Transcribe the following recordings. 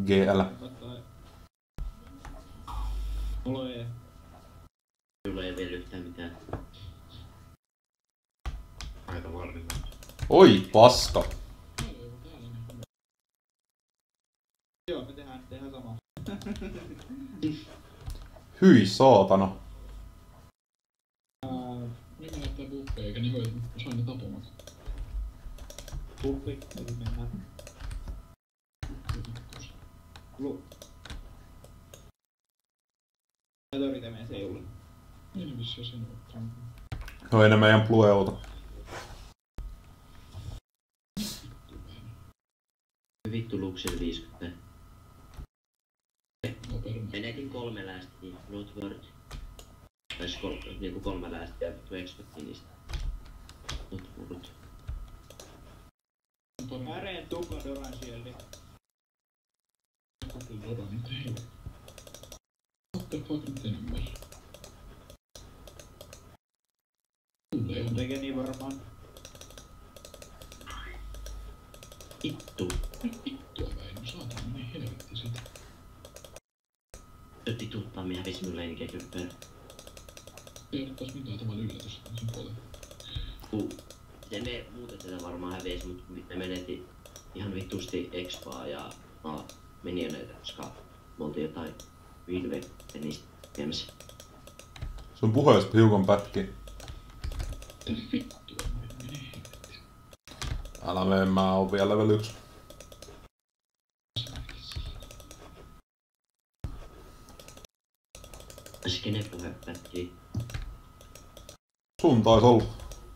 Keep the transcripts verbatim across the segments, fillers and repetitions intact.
G L. Mulla ei. Mulla ei vielä yhtään mitään. Aita varrilla. Oi, paska. Joo, me tehdään, tehdään samaa. Hyi saatana. Mikä näyttää buffeja, eikä ne voi osaa ne tapumat. Buffi, eli mennään. Lu... Näitä yritän meidän seulle. Niin vissi sinua. No ei ne meidän plueota. Vittu Luxel viisikymmentä. Menetin kolme läästiä, not worth. Tai kol, niinku kolme läästiä, vittu expectin niistä. Not worth. Äreen tukka Doran shieldi. Koko Doran teille. What the fuck nyt enemmän? Tulee Se tekee niin varmaan. Vittu. vittua Väinö, saatana meni helvetti sitä. Tötti tuttaa, me hävisi mun leinikin köppään. Ei ollut taas mitään tavalla yllätys sen puoleen. Ku, ja ne muuten tätä varmaan hävisi, mut me meneti ihan vittusti expaa ja no, minioneita, koska me oltiin jotain Wilve niistä viemässä. Sun puheesta hiukan pätki. Vittua meni helvetti. Älä mene, mä oon vielä level yksi. Se kenen puhe pätkii? Sun tais olla.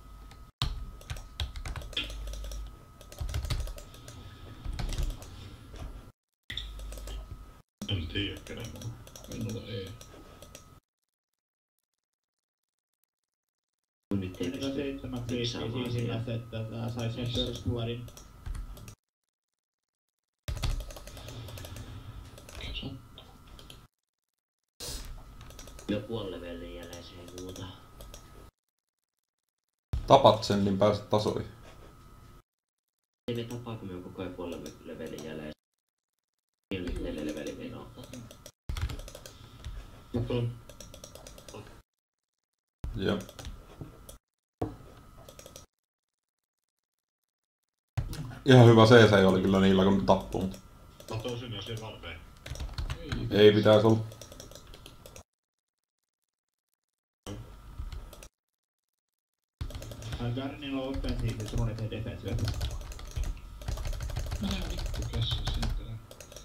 En tiedä kenen mulla. Minulla ei. Nyt ei Meillä pysty seitsemän kriisiä samaan siinä, asiaan. että tää sai sen first bloodin. Sattuu. Jo puoli levelin jälleen se ei muuta. Tapat sen, niin pääset tasoihin. Ei me tapaa, kun me on koko ajan puoli levelin jälleen. Ei ole nyt neljä levelin menoa. Mutta on. Jep. Ihan hyvä C C oli kyllä niillä, kun ne tappuu, mutta Mä tosin jo siihen varteen. ei pitäis olla. Garnilla on offensiivisesti, sun eteen defensiivisesti. Mä näen vittu käsissä sen perään.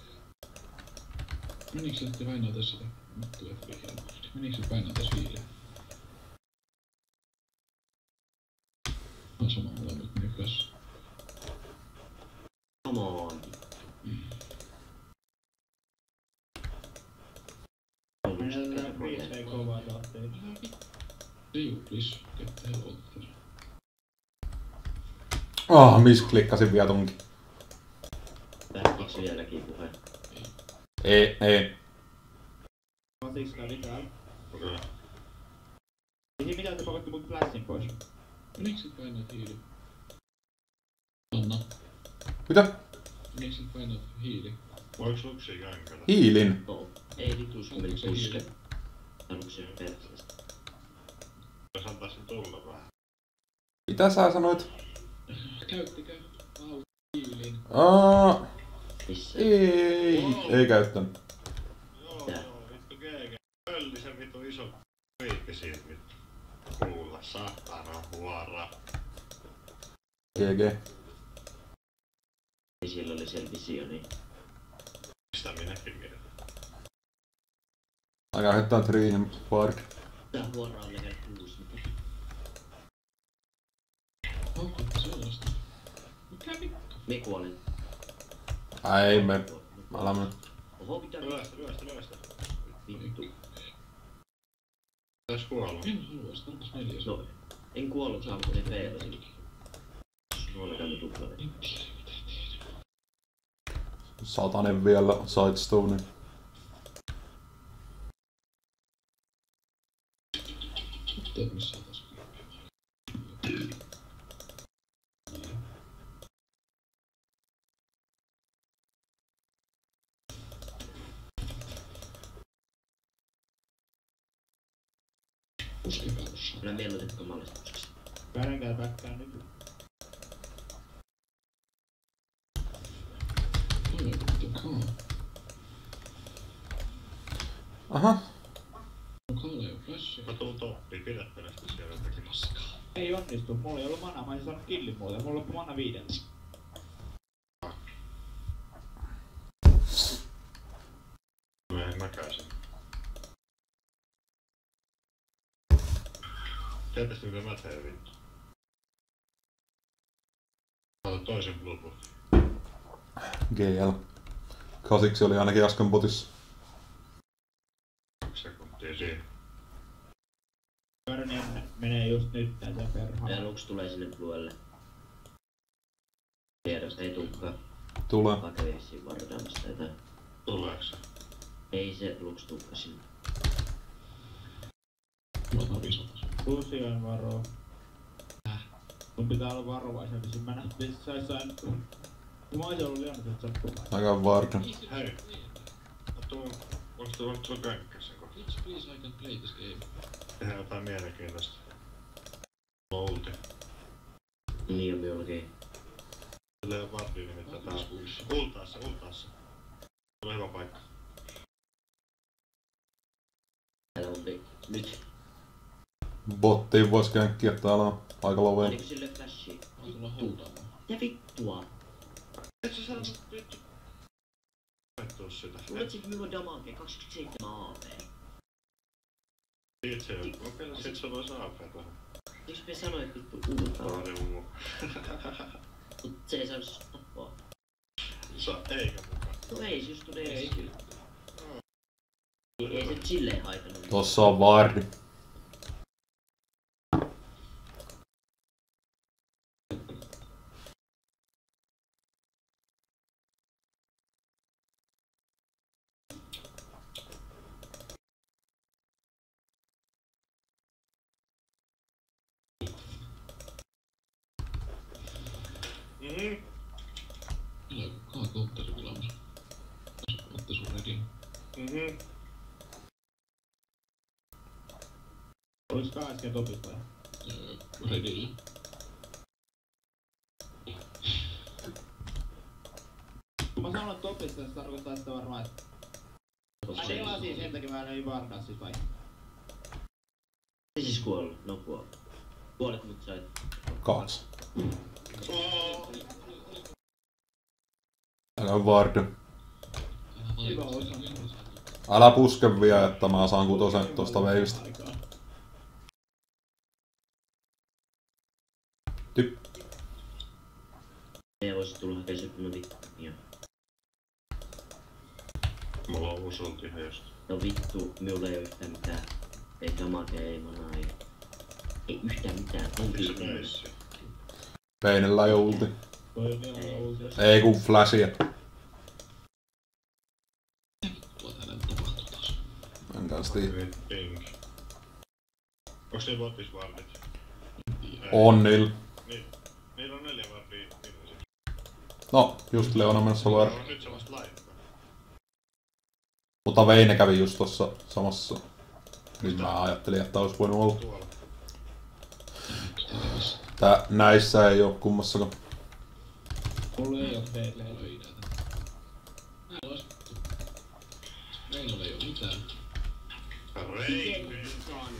Menikö se sitten Väinö tässä? Vittu et vihjaa. Menikö se Väinö tässä hiileen? On sama molemmat meni käsissä. Come on. Meillä on kriisejä kovaa tahteita. Ei oo please. Get the hell out of there. Ah, misklikkasin vielä tunkin. Pätkikö vieläkin puhe? Ei, ei. Mä oon siksi kävi täällä. Okei. Ei mitään, te pakotti mut flashin pois. Menikö sit Väinö hiili? Anna. Mitä? Menikö sit Väinö hiili? Voiks Luxia känkällä? Hiilin. No, ei vitus, kun meni puske. Haluatko se perseestä? Jos antaa sen tulla vähän. Mitä sä sanoit? Käyttikö au hiilin? Aa, Missä? ei, ei käyttänyt. Joo, Tää. joo, vittu G G. Pölli se vittu iso piikki siitä vittu. Kuulla, saatana, huora. G G. Ja sillä oli sen visio, niin Mistä minäkin mietin? Aika heittää Dream Park. tää huora on level kuusi. Onko sellaista? Mikä vittu? Me kuolin. Ai, me. Älä mene. Oho, mitä Lyöstä, lyöstä, lyöstä. vittu? Täs kuollut. En halua, sitä onpas neljäs. No, en kuollut saa, kun ne feilasin. Mulla käynyt tuplainen. En tiedä mitä tehdä. Satanen vielä Sidestone. Teet missä taas. Puskikaussa. Kyllä mieluiten kamalista puskassa. Kädenkää päkkää nyt. Toi on vittu kaa. Aha. Kalle on flashi. Mä tuun toppiin, pidä perästä siellä jotakin maskaa. Ei onnistu, mulla ei ollut mana, mä en saanut killin muuten, mulla loppui mana viideltä. Mä en mäkään sen. Tiedätkö mitä mä teen vittu? Mä otan toisen blue buffin. G L. Kasiksi oli ainakin äsken botissa. Kaksi sekuntia siinä. Körnien menee just nyt tää se perhaa. Ja Lux tulee sinne Bluelle. Tiedosta ei tulekaan. Tulee. Vaikka vissiin vardaamassa jotain. Tuleeko se? Ei se Lux tulekaan sinne. Mä otan visotas. Lusion varoo. Sun pitää olla varovaisempi, siis mä nähtiin, että sä sain... Mä oisin ollut liian, että sattumaan. Aika varda. Hei. Mä tuun... Onks tulla tulla känkkäsen kohta? Please, please, I can play this game. Tehdään jotain mielenkiintoista. Mulla on ulti. Niin on minullakin. Tulee jo vardi nimittäin tää on ultaassa, ultaassa. Tulee hyvä paikka. Täällä on nyt. Bottiin vois känkkiä, täällä on aika lovea. Oliko sille flashia? Mä tulla houtaamaan. Ja vittua. Et sä saanut vittu... Vettuu sitä. Luulet sit minulla damagea kaksikymmentäseitsemän A P. Itse jo. Mä pelasin, et sä vois aapea vähän. Miksi me sanoit vittu ultaa? Tää oli muu. Mut se ei saanut tappaa. Sa... Eikä mukaan. No ei, se just tuli ensin. Ei se silleen haitannut. Tossa on vardi. Mhm. Kyllä kaa counteri tilaamassa. Otte sun redin. Mhm. Olis ka äsken topista vai? Öö, redillä. Kun mä sanon topista, se tarkoittaa sitä varmaan, että... Mä delasin sen takia mä en vardaa sit vai? Se siis kuollut, no kuollut. Kuolet mut sait. Kaksi. Oh. Aika varda. Älä Hyvä valitse. osa. Älä puske vielä, että mä saan kutosen tosta veivistä. Typ. Ei voisi tulla hakea se kunnon vittu. Joo. Mulla on usulti ihan just. No vittu, minulla ei oo yhtään mitään. Ei damagea, ei manaa, ei... Ei yhtään mitään. On Missä kyllä. meissä? Peinellä ei oo ulti. Toi on vielä uusi. Ei kun flashia. Tuo täällä nyt tapahtuu taas. En kans tiedä. Ping. Onks ne botis vardit? On niillä. Niin. Niillä on neljä vardia. Niin No, just Leona menossa var. on nyt samasta laittaa. Mutta Veine kävi just tossa samassa. Nyt mä ajattelin, että ois voinut olla. Tuolla. Tää näissä ei oo kummassakaan. Mulla ei oo teille. Täällä ei näitä. Näillä ois vittu. Meillä ei oo mitään. Reipi.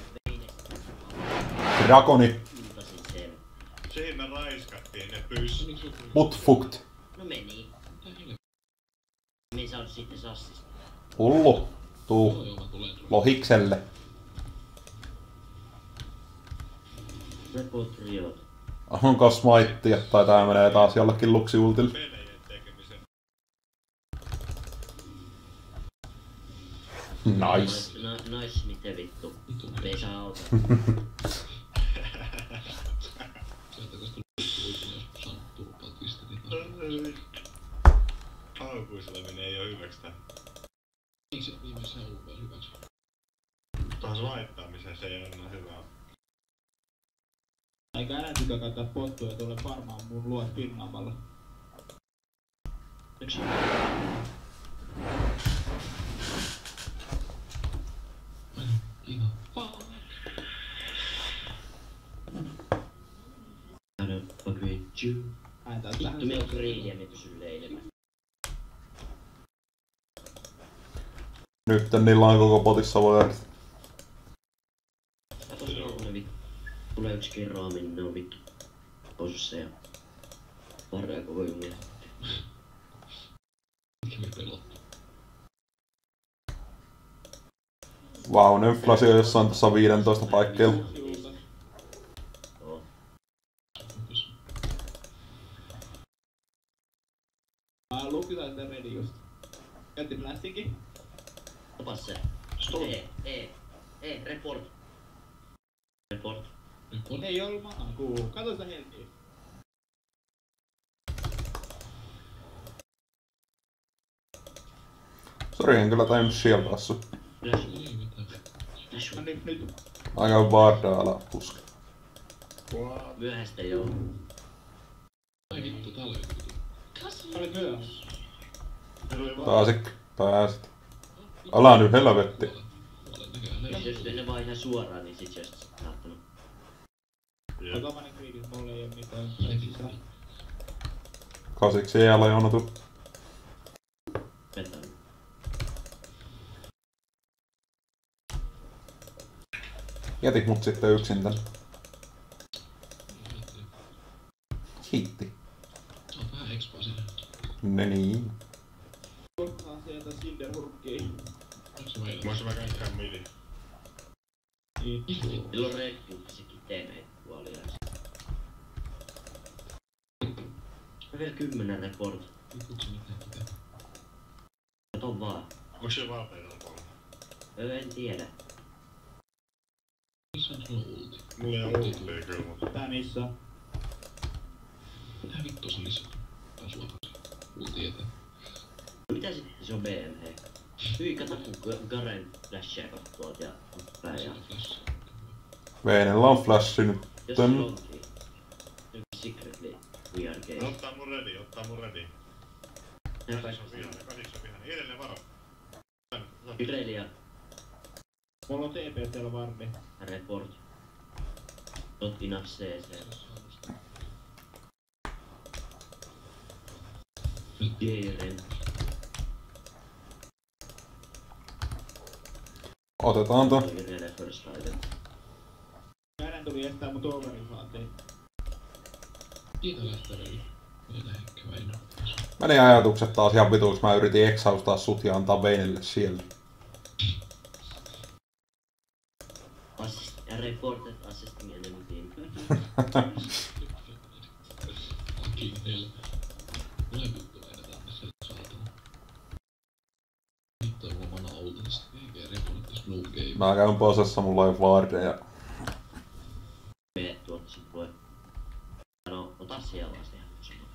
Drakoni. Iltasin sen. Siinä raiskattiin ne pyssy. Miksi sun... Put fucked. No meni. Mitä helvettiä? Me saanut sitten sassista. Hullu. Joo Tuu. joo, mä tulen sulle. Lohikselle. Report riot. Onko smaittia tai tää menee taas jollekin luksiultille? Pelejen tekemisen. Nice. No, nice, miten vittu. Vittu Me ei saa auttaa. Sieltä kas tuli vittu jos saanut turpaa twistetin taas. Haukuisleminen ei oo hyväks tää. Miksi se viimeisessä ollut vielä hyväksi? Taas laittamiseen se ei oo enää hyvää. Eikä enää tykkää käyttää pottua ja tulee varmaan mun luo spinnaamalla. Yksi. Ihan fuck. Ääntä Vittu, me on greediä, me pysyn leilemään. Nyt niillä on koko potissa voidaan. Katos, kun ne vittu. Tulee yksi kerraaminen, ne on vittu posussa ja varraa koko jumia. Mikä me pelottaa? Vau, ne flasi on jossain tossa viisitoista paikkeilla. Joo. Mä lukitaan sitä ready just. Käytti blastinkin. Tapas se. E, E, E, report. Report. Ei oo manaa kuu. Kato sitä helmiä. Sori, en kyllä tajunnut shieldaa sun. Flash. Ei mitään. Flash. No nyt, nyt. Aika vardaa ala puske. Myöhäistä joo. Ai vittu, tää oli vittu. Sä olit myös. Pääsit, pääsit. Älä nyt helvetti. Olen näköjään Jos ne vaan ihan suoraan, niin sit se olisi saattanut. Ota mä ne kriikit, mulla ei oo mitään. Ei sisään. Kasiksi ei ala jonotu. Vetää. Jätit mut sitten yksin tän. Hitti. Se on vähän expaa siinä. Ne niin. Ottaa sieltä Silderhurkkiin. Onko se meillä? Mä oisin mä känkään midi. Niin. Sillä on Red Bull, se kitee meitä puoliaista. Mä vielä kymmenen report. Vittu, se mitään pitää. Kato vaan. Onks se valpeilla kolme? Öö, en tiedä. Missä on sulla ulti? Mulla ei oo ultia kyllä, mutta... Tää missä on. Mitä vittu se lisää? Tää sulla kanssa. Ulti eteen. Mitä sitten se on B M H? Hyi, kato kun Garen flashia kattoot ja päin ja... Flash. Veenellä on flashi nyt. Jos se onkin. Yksi secretly we are gay. No, ottaa mun ready, ottaa mun ready. Ja Kasiks on vihainen, kasiks on vihainen. Edellinen varo. Irelia, Mulla on T P siellä varmi. report. Not enough C C. Geiren. Otetaan tää. Irelia first item. Käden tuli estää mut overin saatiin. Kiitä lähtee ready. Meillä ehkä Väinö. Meni ajatukset taas ihan vituiksi. Mä yritin exhaustaa sut ja antaa Veinelle siellä. Assist, ja reported assisting enemy team. Kiinnellä. Tulee vittu Väinö tänne sieltä saatana. Vittu ei mulla mana ultista. Eikä reporttis no game. Mä käyn posessa, mulla ei vardeja. Me tuolta sit voi. No, ota siellä vaan se ihan sama.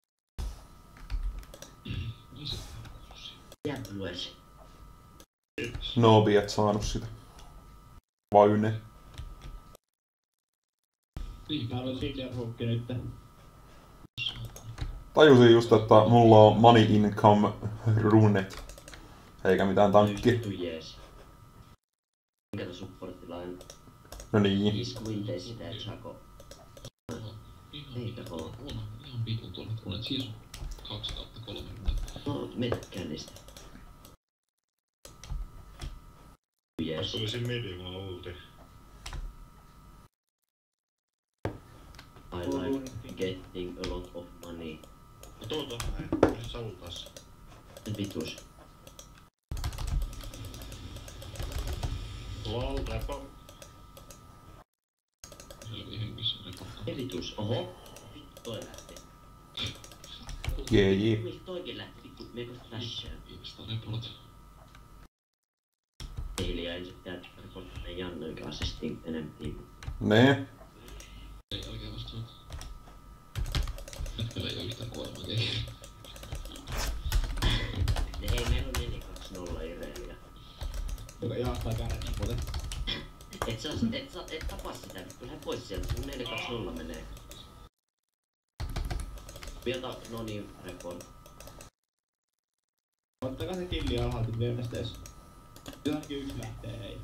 Ei se kuusi. Jää lues. Noobi et saanut sitä. Vaine. Täällä on Silderhurkki nyt. Tajusin just, että mulla on money income runet. Eikä mitään tankki. Vittu jees. Minkä supporttilain No niin. iskuin tee sitä, et saako. Ihan Eikä vitun. oo. On ihan vitun tuonne runet. Siis on kaksi kautta kolme runet. No, metkään niistä. Jos Jees. tulisin midi, mulla on ulti. I like getting a lot of money. No tuota näin, jos sä ultaa se. Nyt vitus. Lol, repo. Selvi hengissä reporttaa. Ja vitus. Oho. Vittu toi lähti. Jee jee. Miksi toikin lähti? Vittu, meikö flashia? Insta report. Hiljaa ensin pitää reporttaa Janne, joka assisting enemmän tiimu. Ne. Ei jälkeen vasta nyt. Hetkellä ei oo yhtään kuolemaa kehiä. Ei, meillä on neljä kaksi nolla Irelia. Joka jaastaa käden muuten. Et sä, et sä, et tapaa sitä, vittu lähde pois sieltä, sun neljä kaksi nolla menee. Piota, no niin, report. Ottakaa se killi alhaalta viemestees. Nyt ainakin yksi lähtee, ei.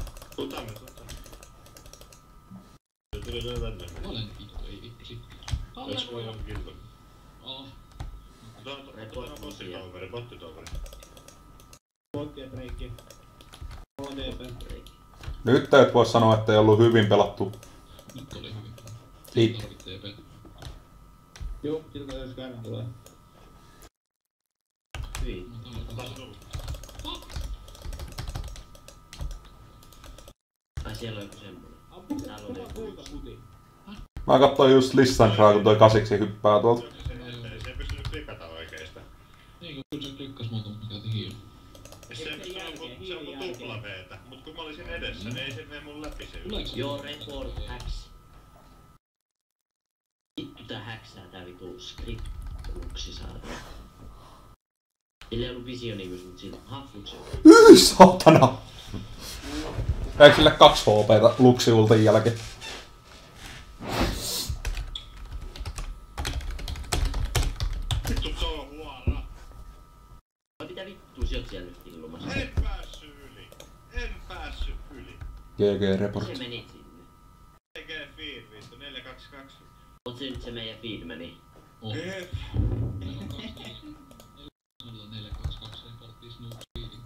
Ota me, ota. Se tuli vielä tänne. Mä olen vittu, ei vittu sit. Olis voi on kilto. Oh. Tää on tää bossitouveri, bottitouveri. Bottien breikki. Mulla on T P. Nyt et voi sanoa, että ei ollut hyvin pelattu. Nyt oli hyvin. It. Tarvit T P. Joo, siltä jos käydään tulee. Hyi. Mä täällä Taas on tullut. Ai siellä on joku semmonen. Ampu se, Täällä on kuva joku puuta yksi. puti. Mä katsoin just Lissandraa, kun toi kasiksi hyppää tuolta. Ei se ei pystynyt klikata oikeesta. Niin kun kyllä se klikkas multa, mutta mä käytin hiilin. Ja se, se on kun, se on kun tupla V:tä, mut kun mä olisin edessä, niin ei se mene mun läpi se yli. Tuleeks se? Joo, report X. Vittu tää häksää tää vitu script-luksi saada. Sillä ei ollut visionivyys, mut sillä haffuksi. Hyi saatana! Eikö sille kaksi H P:tä Luxi-ultin jälkeen? Vittu se on huora. Vai mitä vittua sä oot siellä nyt illumassa? En päässyt yli. En päässyt yli. G G Report. Se menit sinne. T G feed vittu, neljä kaksi kaksi. Oot se nyt se meidän feed meni? Oh. Jep. Meillä on kaksi nolla neljä kaksi kaksi reporttia Snoop Speeding.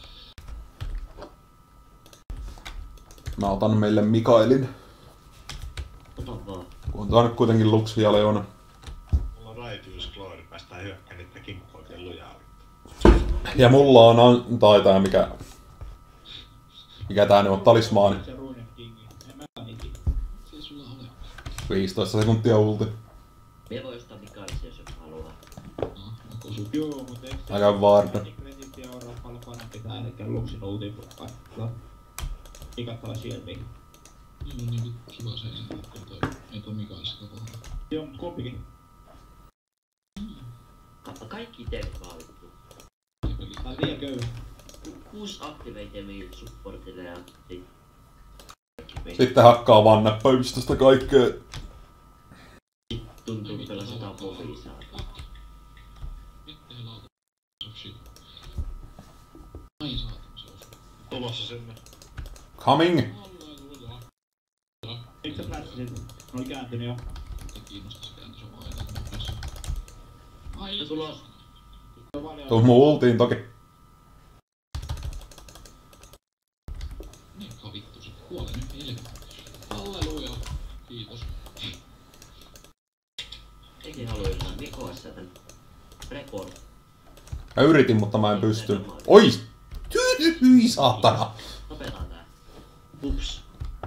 Mä otan meille Mikaelin. Ota vaan. Kun tää on nyt kuitenkin Luxi ja Leona. Mulla on Raitius Glory, päästään hyökkään niitä kinkkoikien lujaa vittu. Ja mulla on, an- tai tää mikä... Mikä tää nyt on, talismaani. Se Rune Kingi. En mä niikin. Se sulla ole. viisitoista sekuntia ulti. Mie voi ostaa Mikaelissa, jos joku haluaa. No, mä kosun. Joo, mut eikö se... Mä käyn Varda. Resitti on paljon parempi tää elikkä Luxin ultiin purkkaa. Ikattaa shieldiin. Niin on niinku kiva se, että toi, ei toi Mikaelissa kohdalla. Joo, mut kumpikin. Kappa kaikki teet vaan vittu. Ei peli. Tää on liian köyhä. Kuusi activatemia supportille ja sit... Sitten hakkaa vaan näppäimistöstä kaikkea. Tuntuu pelasetaan poviisaa. Ettei lauta. Se on shit. Ai saatana se osuu. Tulossa sinne. Coming! Halleluja. Eikö sä flashisit? Ne oli kääntynyt jo. Ei kiinnosta se kääntö, se on vaan aina kun mä pääsin. Ai Ja tulos. Se on paljon... Tuu mun ultiin toki. Meikka vittu se. Kuole nyt helvetti. Halleluja. Kiitos. Eikin halua jotain vikoissa tän. Report. Mä yritin, mutta mä en pysty. Oi! Hyi saatana! Tapetaan tää. Ups.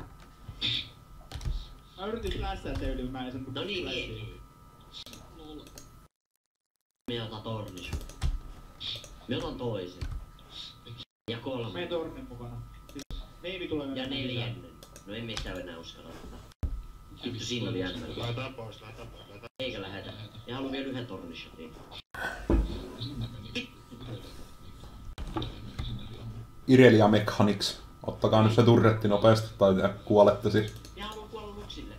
Mä yritin flashtaa se yli, mä en sen... No niin, niin. Lol. Me otan tornis. Me otan toisen. Ja Mene kolme. tornin mukana. Siis Neivi tulee Ja mennä neljännen. No emme sitä enää uskalla ottaa. Vittu siinä oli jännä. Lähetään pois, lähetään pois, lähetään. Eikä lähetä. Ja haluan vielä yhden tornishotin. Sinne meni. Irelia meni sinne riamuun. Irelia Mechanics. Ottakaa nyt se turretti nopeasti tai te kuolette sit. Ja haluan kuolla Luxille.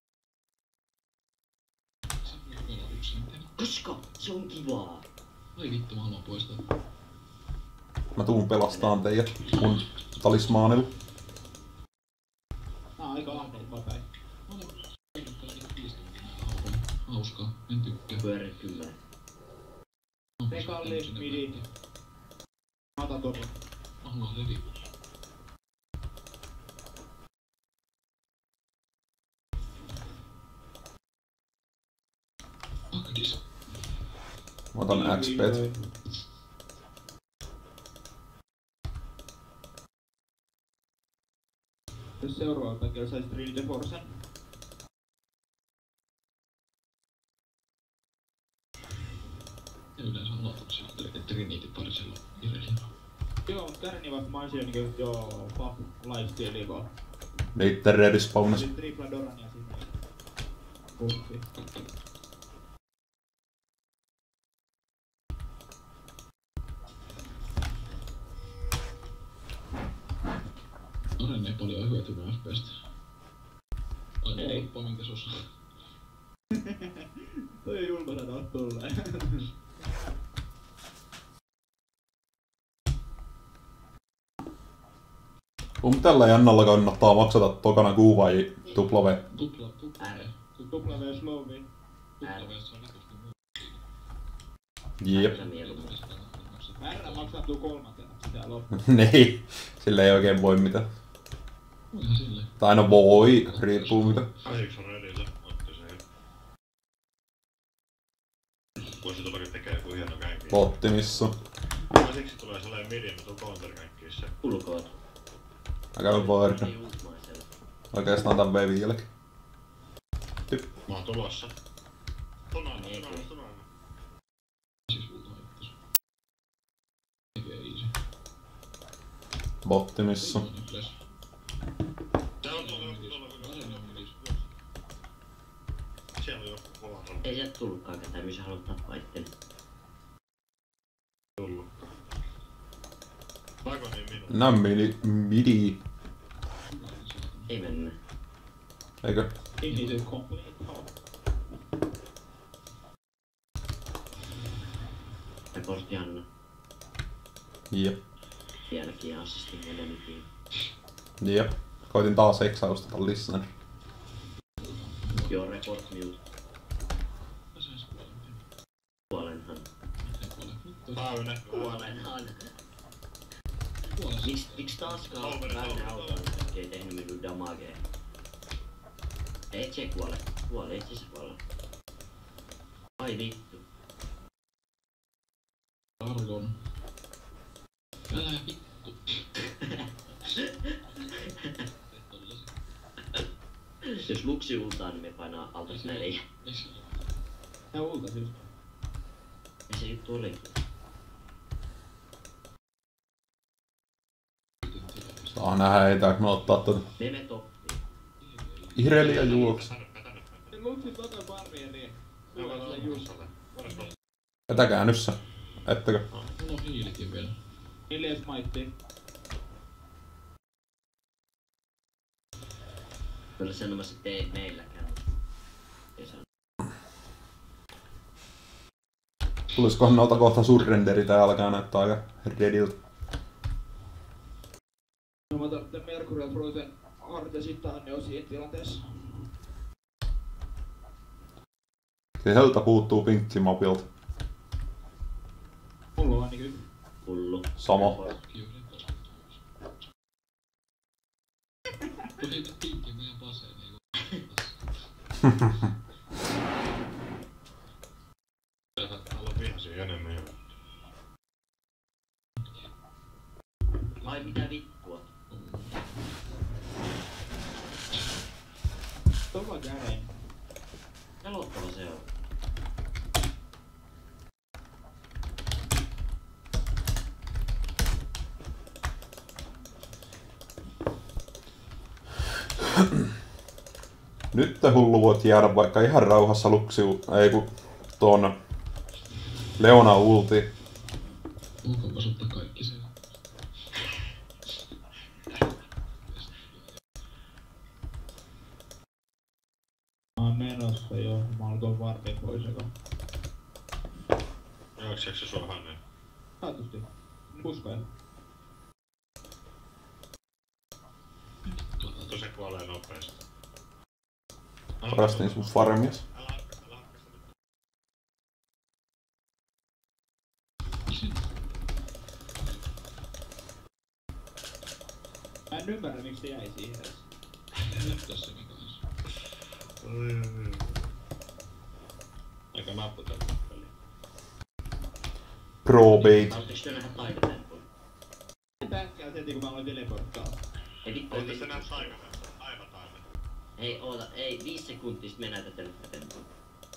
Se voi vielä yksin tehdä. Koska se on kivaa. Ai vittu, mä haluan poistaa. Mä tuun pelastaan teidät mun talismaanilla. Nää on aika ahneet vapäin. Mä olen käynyt kaikki viisi tuntia näillä haukoilla. Hauskaa, en tykkää. Pyöri kymmenen. Mä Mekalli, sinne midi. päättiin. Mä otan turva. Mä haluan revi. Akdis. Mä otan X P. Jos seuraavalla paikalla saisit Real Deforcen. Ja yleensä aloituksia Trinity parisella Ireliin. Joo, mut Kärnivät mä oisin niinku joo, fuck lifesteali vaan. Niitten redespawnas. Sitten tripla Doran ja sinne. Puhti. Aren ei paljon hyötynyt F P Stä. Aina Ei. loppa minkä se osaa. Toi on julma sanoa tolleen. Kun tällä jännällä kannattaa maksata tokana kuu vai tupla V? Tupla, tupla. R. Tupla V slowi. tuttava, jos se on vitusti muu. Jep. Sä mieluummin. R maksaantuu kolmantena sitä loppuun. Niin. Sillä ei oikein voi mitään. Ihan silleen. Tai no voi, riippuu mitä. Asiks on redillä? Otti se. Voisi tullakin tekee joku hieno känki. Optimissa. Asiksi tulee sellainen midi, mä tuun counter-känkkiin se. Ulkoot. Mä käyn vaarina. Ei ulkomaisella. Oikeastaan tän vei vieläkin. Mä oon tulossa. Tunainen, tunainen, tunainen. Siis sulta haittas. Eikä easy. Optimissa. Viimeinen flash. Täällä on tuolla, tuolla, Vasen tuolla. on midis. Siellä on joku kovaa Ei sieltä tullutkaan ketään, missä haluat tappaa itteni. tullut. Vaiko niin minun? Nää midi. midi. Ei mennä. Eikö? Ihmiset complete. Reportti Anna. Jep. Vieläkin assistin enemmänkin. Jep. Koitin taas eksaustata listener. Joo, report mute. Mä sais kuolen. Kuolenhan. Ei kuole. Vittu. Väyne. Kuolenhan. Kuole. Miks, miks taaskaan Kolmene, Väyne kolmene, autoon kolmene. ei tehnyt minun damagea? Ei se kuole. Kuole, itse se kuole. Ai vittu. Argon. Älä vittu. Jos Luksi ultaa, niin me painaa altas neljä. Ei se ole. Tää ultas just. Ja se juttu olikin. Saa nähdä, ei tääk me ottaa tota. Meme toppi. Irelia juoks. Tänne, tänne, tänne. Se luksi tota barrieriin. Mä Kuule voin se olla just. salle. Voidaan tulla. Vetäkää nyssä. Ettekö? Mulla on hiilikin vielä. Hiljees maittiin. Kyllä sanomassa, että ei meilläkään. Ei saa. Tuliskohan noilta kohta surrenderi, tää alkaa näyttää aika rediltä. No mä tarvitsen Mercurial Frozen Artesit ne on siinä tilanteessa. Sieltä puuttuu pinkkimabilta. Mulla on ainakin Hullu. Sama. Kiu reportti. Kun heitä pinkki meidän paseen, niin Täällä on vihaisia enemmän jo. Ai mitä vittua. Toma käden. Pelottava se on. Nyt te hullu voit jäädä vaikka ihan rauhassa luksiu, ei ku tuon Leona ulti. Ulkoon vasuttaa kaikki se. Mä oon menossa jo. Mä oon tuon vartin pois joka. Juokseeko se sua hänen? Taatusti. Puskailla. Mutta se kuolee nopeesti. Parastin sun farmias. Älä harkasta, älä harkasta nyt. Mä en ymmärrä miksi se jäi siihen edes. Näyttää se mikä on. Oi, oi, oi. Aika nappu tätä peliä. Pro bait. Haluatteko te nähdä taikatempun? Päkkää heti kun mä aloin teleporttaa. Ei vittu, Oletko ei sä näet vittu. taikatempun? Aivan taime. Ei oota, ei, viisi sekuntia sit me näytä telkkatempun.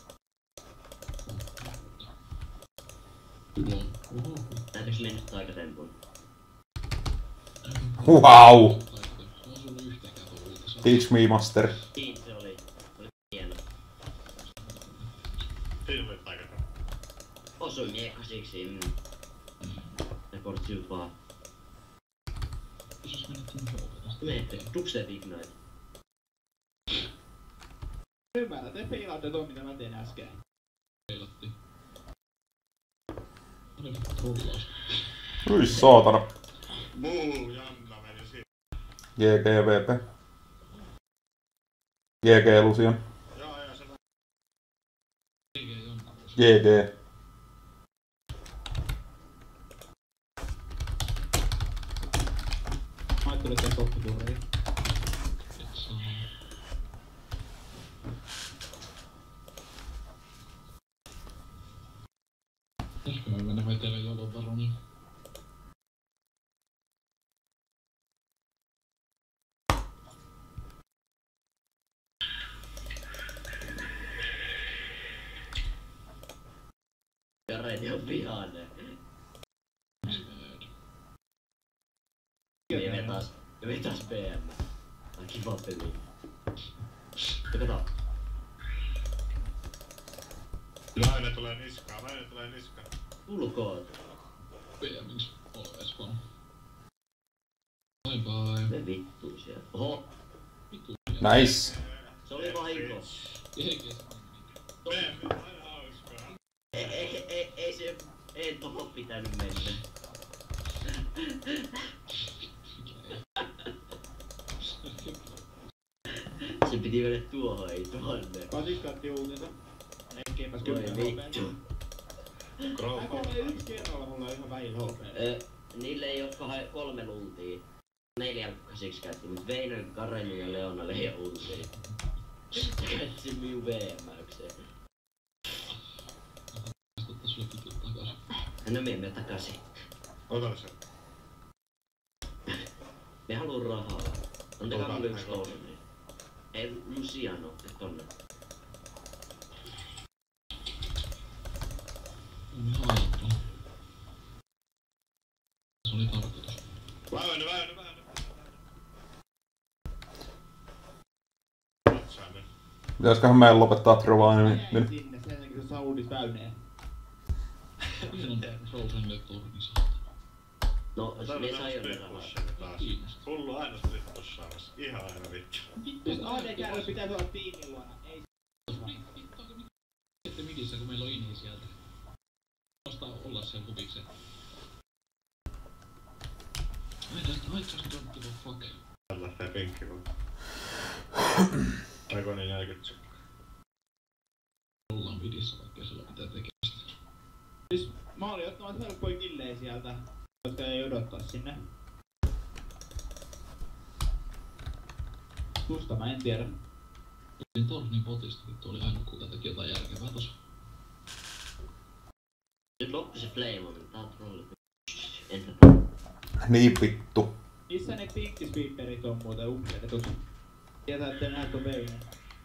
Lol. Oho. Näytäks me nyt taikatempun? Wow! Se on sulla yhteenkään tullut. Se on Teach me master. Siinä se oli. Oli hieno. Siinä oli taikatemppu. Osui miekasiksi. Mm. Report siut vaan. jos menet sinne houkata. Menette. Dubstep Ignite. Ymmärrä, te peilaatte toi mitä mä tein äsken. Peilattiin. Oli trollaus. Hyi saatana. Buu, Janna meni siinä. G G V P. G G Lucian. G G. Mä ajattelin, että koppiturri. Et saa. Pitäisikö me mennä vetelee jolon varoniin? Kareni on vihainen. Ja me taas, ja me taas B M. Ai kiva peli. Ja kato. Laine tulee niskaan, laine tulee niskaan. Ulkoot. P M:ns always vaan. Bye bye. Me vittuu siellä. Oho. Vittu. Nice. Se oli vahinko. Eikä se Meemme aina hauskaa. Ei, ei, ei, ei se... Ei tohon pitänyt mennä. Se piti mennä tuohon, ei tuonne. Katiskatti uutinta. Nekkiinpäs Voi kymmenen H P. vittu. Mä Growth. kuulen yksi kerralla, mulla on ihan vähin H P. Ö, niille, jotka hai kolme ultia. Neljä kasiksi käytti, mut Veinen, Kareni ja Leona ei oo ultia. Käytti sen minun V M-ykseen. ottaa sulle kitut takas. No me emme takaisin. Ota se. Me haluun rahaa. Antakaa Ota, mulle yksi ota. tonni. Ei Luciano, et tonne. On ihan ajattu. Se oli tarkoitus. Väyny, väyny, väyny. Katsaa nyt. Pitäisköhän meidän lopettaa trovaani? Mä Niin, jäin niin. sinne sen takia, kun sä uudit väyneen. Siinä on Frozenille torni saatana. No, Ota me nyt sai jo ne split rahaa. pushia taas. Kiinnostaa. Hullu aina split pushaamassa. Ihan aina vittu. Jos A D-kärry pitäisi olla tiimin luona, ei Vittaako mitä sitten midissä, kun meillä on inhi sieltä? Nostaa olla siellä huvikseen. Ai tästä haitsaisi don't give a fuck. Täällä lähtee pinkki vaan. Aikoinen neljäkymmentä sekkaa. Ollaan midissä, vaikka ei sillä mitään tekemistä. Siis mä olin ottamat helppoja killejä sieltä, jotka ei odottaa sinne. Susta mä en tiedä. Niin tornin potista vittu oli ainut, kuka teki jotain järkevää tossa. Nyt loppu se Flame, tää on trolli. Entä? Niin vittu. Missä ne pinkkispiipperit on muuten upgradetut? Tietää, ettei näet on Veinen.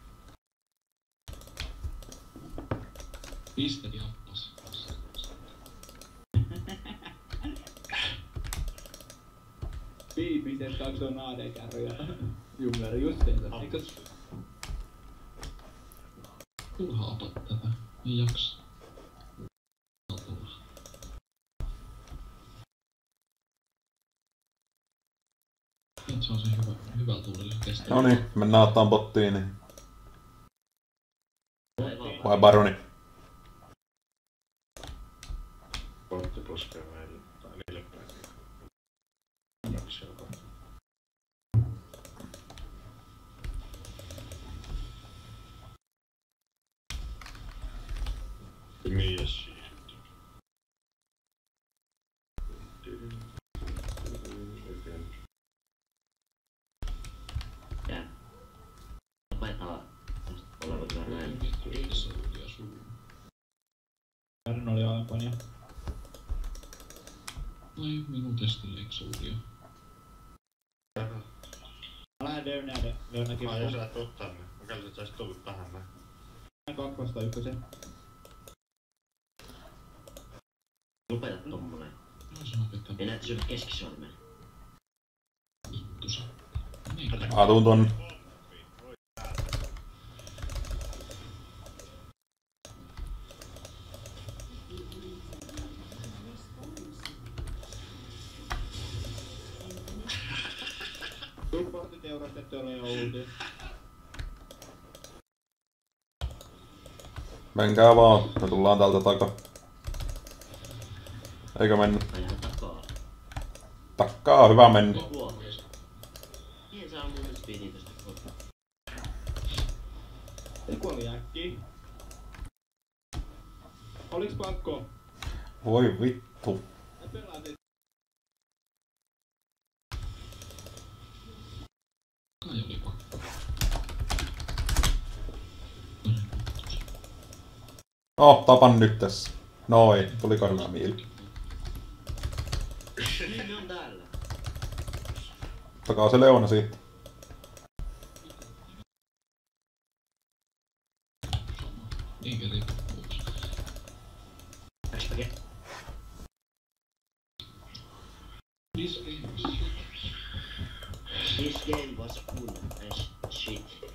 Pisteli appas. Piipiset kaksi on A D-kärry ja jungleri justiinsa. Eikös Turha apat tätä. Ei jaksa. Turha. Nyt se on se hyvä, hyvä tuulille kestää. No niin, mennään ottaan bottiin. Niin. Aivan. Vai baroni? Portti puskee meille. Tai niille päin. Kaksi jopa. Mia shit. Ja. Lopetaan tästä olevat vähän näin. Tässä on ja suu. Kärryn oli alempana. Ai minun testille exodia. Mä lähden Deunäiden Leonakin. Ai jos sä et tuu tänne. Mä käyn, että sä ois tullut tähän näin. Kakkosta ykkösen. Lopeta tommonen. Joo, se on pitää Ei näytä syödä keskisormen. vittusa. Niin, Mä tuun ton. Supportit teurastettu oli jo ulti. Menkää vaan, me tullaan täältä takaa. Eikö mennä? Tai ihan takaa. Takkaa, hyvä mennä. Kuo. Mien saa mun speedin tosta kohtaa? Se kuoli äkkiä. Oliks pakko? Voi vittu. Mä pelasin. Kai oli pakko. Oh, tapan nyt tässä. Noin, tuliko hyvä mieli. Niin ne on täällä. Takaa se Leona siitä. Niinkö riippuu? Äspäke. This game This game was fun as shit.